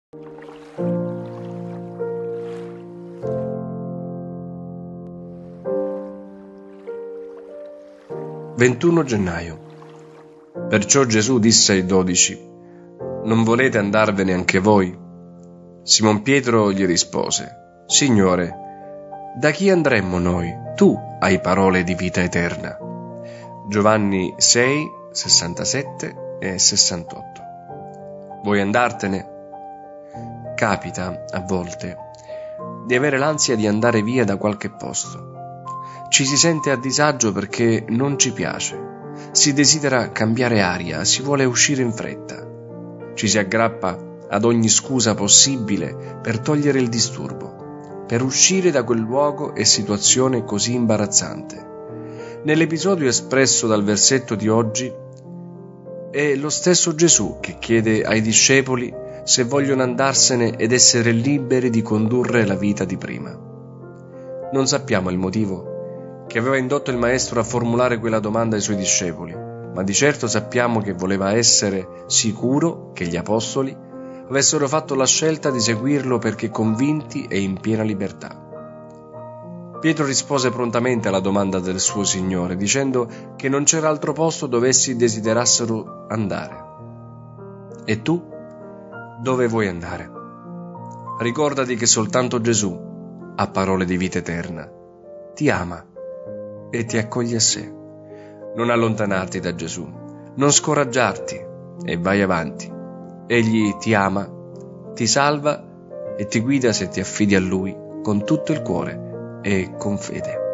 21 gennaio. Perciò Gesù disse ai 12: «Non volete andarvene anche voi?» Simon Pietro gli rispose: «Signore, da chi andremmo noi? Tu hai parole di vita eterna». Giovanni 6, 67 e 68. Vuoi andartene? Capita, a volte, di avere l'ansia di andare via da qualche posto. Ci si sente a disagio perché non ci piace. Si desidera cambiare aria, si vuole uscire in fretta. Ci si aggrappa ad ogni scusa possibile per togliere il disturbo, per uscire da quel luogo e situazione così imbarazzante. Nell'episodio espresso dal versetto di oggi è lo stesso Gesù che chiede ai discepoli se vogliono andarsene ed essere liberi di condurre la vita di prima. Non sappiamo il motivo che aveva indotto il Maestro a formulare quella domanda ai suoi discepoli, ma di certo sappiamo che voleva essere sicuro che gli apostoli avessero fatto la scelta di seguirlo perché convinti e in piena libertà. Pietro rispose prontamente alla domanda del suo Signore, dicendo che non c'era altro posto dove essi desiderassero andare. E tu? Dove vuoi andare? Ricordati che soltanto Gesù ha parole di vita eterna, ti ama e ti accoglie a sé. Non allontanarti da Gesù, non scoraggiarti e vai avanti. Egli ti ama, ti salva e ti guida se ti affidi a Lui con tutto il cuore e con fede.